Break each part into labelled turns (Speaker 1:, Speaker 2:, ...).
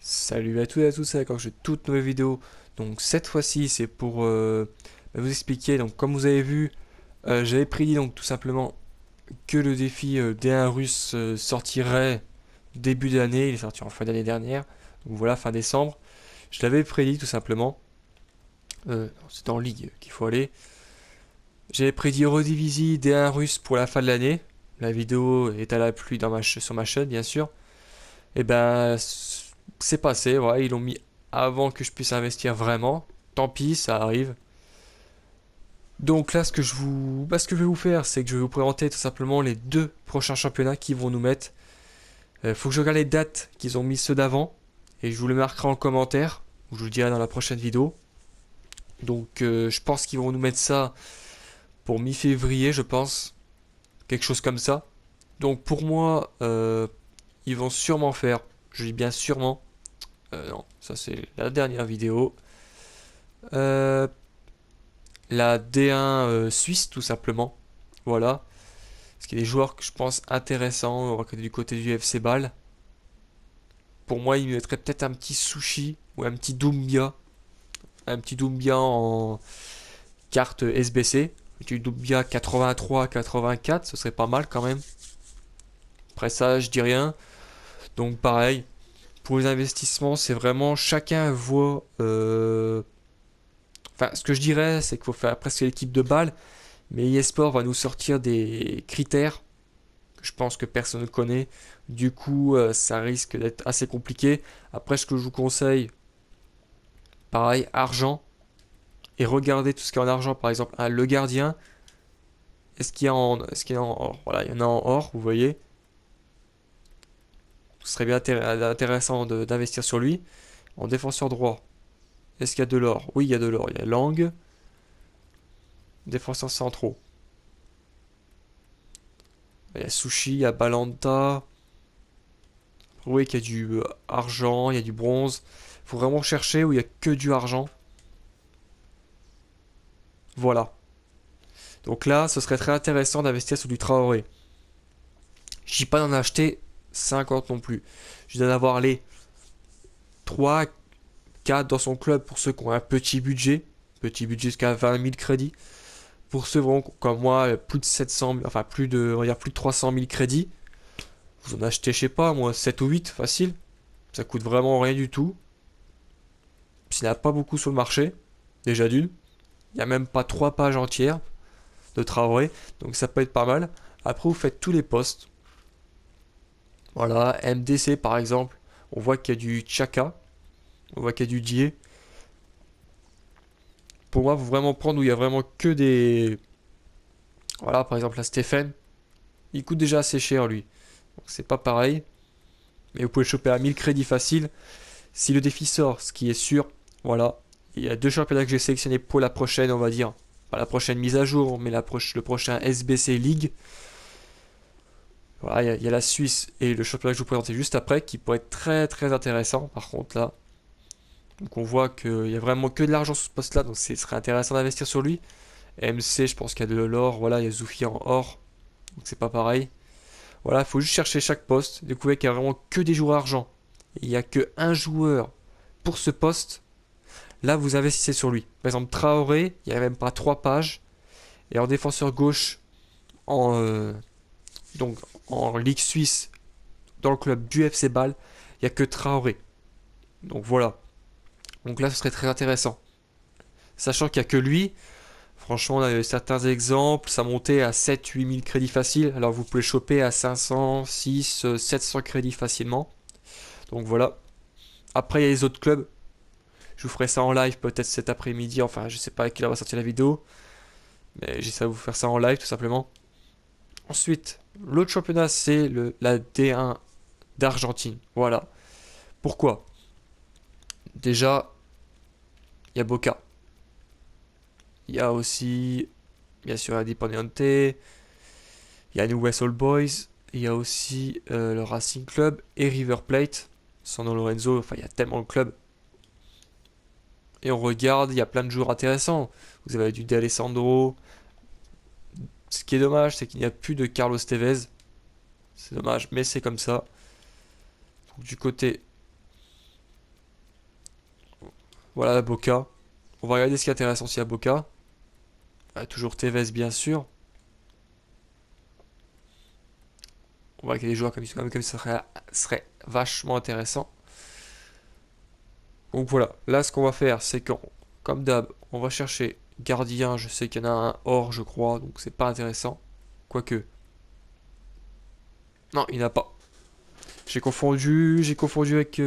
Speaker 1: Salut à tous et à tous, c'est encore j'ai toute nouvelle vidéo. Donc cette fois-ci c'est pour vous expliquer. Donc comme vous avez vu, j'avais prédit donc tout simplement que le défi D1 russe sortirait début d'année. Il est sorti en fin d'année dernière. Donc voilà, fin décembre. Je l'avais prédit tout simplement. C'est dans Ligue qu'il faut aller. J'avais prédit Redivisie D1 russe pour la fin de l'année. La vidéo est à la pluie sur ma chaîne bien sûr. Et ben, c'est passé, voilà, ils l'ont mis avant que je puisse investir vraiment. Tant pis, ça arrive. Donc là, ce que je vais vous faire, c'est que je vais vous présenter tout simplement les deux prochains championnats qui vont nous mettre. Faut que je regarde les dates qu'ils ont mis ceux d'avant et je vous les marquerai en commentaire ou je vous le dirai dans la prochaine vidéo. Donc je pense qu'ils vont nous mettre ça pour mi-février, je pense, quelque chose comme ça. Donc pour moi, ils vont sûrement faire, je dis bien sûrement, non, ça c'est la dernière vidéo. Euh, la D1 suisse, tout simplement. Voilà. Parce qu'il y a des joueurs que je pense intéressants. On va du côté du FC Bâle. Pour moi, il me mettrait peut-être un petit Sushi ou un petit Doumbia. Un petit Doumbia en carte SBC. Du Doumbia 83-84, ce serait pas mal quand même. Après ça, je dis rien. Donc pareil, pour les investissements, c'est vraiment chacun voit. Enfin, ce que je dirais, c'est qu'il faut faire presque l'équipe de balle. Mais eSport va nous sortir des critères que je pense que personne ne connaît. Du coup, ça risque d'être assez compliqué. Après, ce que je vous conseille, pareil, argent. Et regardez tout ce qui est en argent. Par exemple, le gardien. Est-ce qu'il y a en or? Voilà, il y en a en or, vous voyez. Ce serait bien intéressant d'investir sur lui. En défenseur droit, est-ce qu'il y a de l'or? Oui, il y a de l'or. Il y a Lang. Défenseurs centraux. Il y a Sushi, il y a Balanta. Oui, qu'il y a du argent, il y a du bronze. Faut vraiment chercher où il y a que du argent. Voilà. Donc là, ce serait très intéressant d'investir sur du Traoré. Je dis pas d'en acheter 50 non plus. Je dis d'en avoir les 3, 4 dans son club pour ceux qui ont un petit budget. Petit budget jusqu'à 20 000 crédits. Pour ceux vraiment comme moi, plus de 700 000, enfin plus de, on va dire plus de 300 000 crédits. Vous en achetez, je sais pas, moi, 7 ou 8, facile. Ça coûte vraiment rien du tout. S'il n'y en a pas beaucoup sur le marché, déjà d'une. Il n'y a même pas 3 pages entières de Traoré, donc ça peut être pas mal. Après, vous faites tous les postes. Voilà, MDC par exemple, on voit qu'il y a du Chaka, on voit qu'il y a du Die. Pour moi, vous vraiment prendre où il y a vraiment que des. Voilà, par exemple, la Stephen, il coûte déjà assez cher lui. Donc c'est pas pareil, mais vous pouvez le choper à 1000 crédits facile. Si le défi sort, ce qui est sûr, voilà. Il y a deux championnats que j'ai sélectionnés pour la prochaine, on va dire. Pas la prochaine mise à jour, mais le prochain SBC League. Voilà, il y a la Suisse et le championnat que je vous présentais juste après qui pourrait être très très intéressant par contre là. Donc on voit qu'il y a vraiment que de l'argent sur ce poste là, donc ce serait intéressant d'investir sur lui. MC, je pense qu'il y a de l'or, voilà, il y a Zoufi en or, donc c'est pas pareil. Voilà, il faut juste chercher chaque poste, découvrir qu'il y a vraiment que des joueurs argent. Il n'y a que un joueur pour ce poste, là vous investissez sur lui. Par exemple Traoré, il n'y a même pas 3 pages, et en défenseur gauche, en, donc en Ligue Suisse, dans le club du FC Bâle, il n'y a que Traoré. Donc voilà. Donc là, ce serait très intéressant. Sachant qu'il n'y a que lui, franchement, on a eu certains exemples, ça montait à 7-8 000 crédits faciles. Alors vous pouvez choper à 500, 6, 700 crédits facilement. Donc voilà. Après, il y a les autres clubs. Je vous ferai ça en live peut-être cet après-midi. Enfin, je sais pas à quelle heure va sortir la vidéo. Mais j'essaie de vous faire ça en live tout simplement. Ensuite, l'autre championnat, c'est la D1 d'Argentine. Voilà. Pourquoi? Déjà, il y a Boca. Il y a aussi, bien sûr, Independiente. Il y a Newell's Old Boys. Il y a aussi le Racing Club et River Plate. San Lorenzo. Enfin, il y a tellement de clubs. Et on regarde, il y a plein de joueurs intéressants. Vous avez du D'Alessandro. Ce qui est dommage, c'est qu'il n'y a plus de Carlos Tevez. C'est dommage, mais c'est comme ça. Donc, du côté Voilà, Boca. On va regarder ce qui est intéressant aussi à Boca. Toujours Tevez, bien sûr. On va regarder des joueurs comme ça serait vachement intéressant. Donc voilà, là ce qu'on va faire, c'est que, comme d'hab, on va chercher gardien. Je sais qu'il y en a un hors, je crois, donc c'est pas intéressant. Quoique. Non, il n'y en a pas. J'ai confondu avec.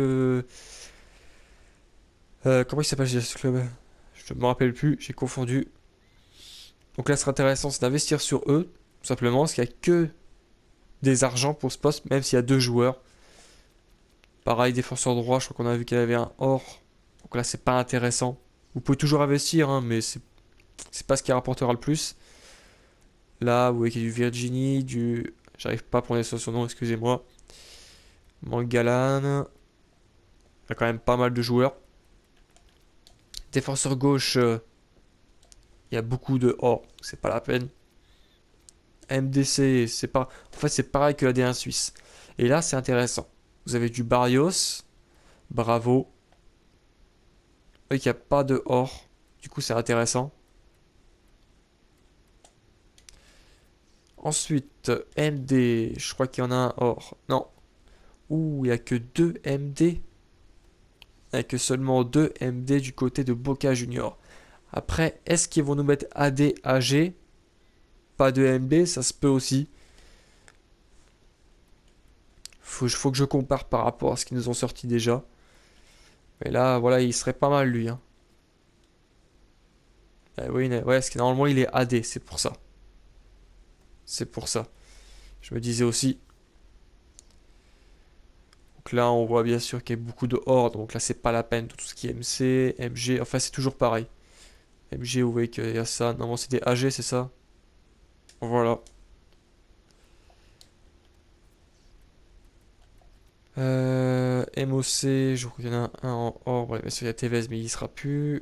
Speaker 1: Comment il s'appelle ce club? Je ne me rappelle plus, j'ai confondu. Donc là, ce serait intéressant, c'est d'investir sur eux, tout simplement, parce qu'il n'y a que des argents pour ce poste, même s'il y a deux joueurs. Pareil, défenseur droit, je crois qu'on a vu qu'il y avait un hors. Donc là, c'est pas intéressant. Vous pouvez toujours investir, hein, mais c'est pas ce qui rapportera le plus. Là, vous voyez qu'il y a du Virginie, du. J'arrive pas à prononcer son nom, excusez-moi. Mangalan. Il y a quand même pas mal de joueurs. Défenseur gauche, il y a beaucoup de hors, c'est pas la peine. MDC, c'est pas. En fait, c'est pareil que la D1 suisse. Et là, c'est intéressant. Vous avez du Barrios. Bravo. Vous voyez qu'il n'y a pas de or. Du coup, c'est intéressant. Ensuite, MD. Je crois qu'il y en a un or. Non. Ouh, il n'y a que 2 MD. Il n'y a que seulement 2 MD du côté de Boca Junior. Après, est-ce qu'ils vont nous mettre AD, AG? Pas de MD, ça se peut aussi. Faut que je compare par rapport à ce qu'ils nous ont sorti déjà. Mais là, voilà, il serait pas mal lui, hein. Oui, ouais, parce que normalement il est AD, c'est pour ça. C'est pour ça. Je me disais aussi. Donc là, on voit bien sûr qu'il y a beaucoup de hors. Donc là, c'est pas la peine. Tout ce qui est MC, MG. Enfin, c'est toujours pareil. MG, vous voyez qu'il y a ça. Normalement, c'est des AG, c'est ça. Voilà. MOC, je crois qu'il y en a un en or. Ouais, bien sûr, il y a Tevez, mais il sera plus.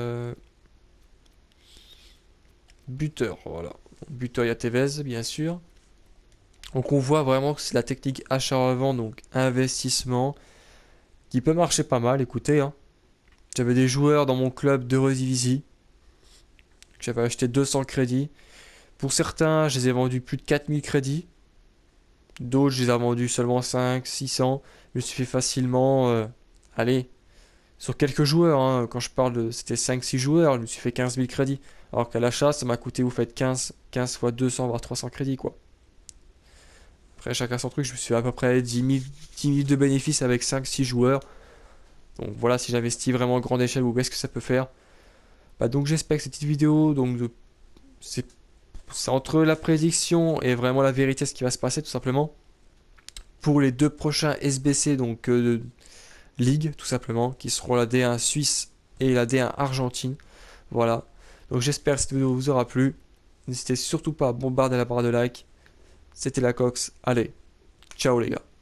Speaker 1: Buteur, voilà. Buteur, il y a Tevez, bien sûr. Donc on voit vraiment que c'est la technique achat-revente, donc investissement, qui peut marcher pas mal. Écoutez, hein. J'avais des joueurs dans mon club de Redivisie. J'avais acheté 200 crédits. Pour certains, je les ai vendus plus de 4000 crédits. D'autres, je les ai vendus seulement 5, 600. Je me suis fait facilement, allez, sur quelques joueurs, hein. Quand je parle de, c'était 5-6 joueurs, je me suis fait 15 000 crédits. Alors qu'à l'achat, ça m'a coûté, vous faites 15 fois 200, voire 300 crédits, quoi. Après, chacun son truc, je me suis fait à peu près 10 000 de bénéfices avec 5-6 joueurs. Donc voilà, si j'investis vraiment à grande échelle, vous voyez ce que ça peut faire. Bah, donc j'espère que cette petite vidéo, donc c'est entre la prédiction et vraiment la vérité, ce qui va se passer tout simplement. Pour les deux prochains SBC, donc Ligue tout simplement, qui seront la D1 Suisse et la D1 Argentine. Voilà. Donc j'espère que cette vidéo vous aura plu. N'hésitez surtout pas à bombarder la barre de like. C'était la Cox. Allez, ciao les gars.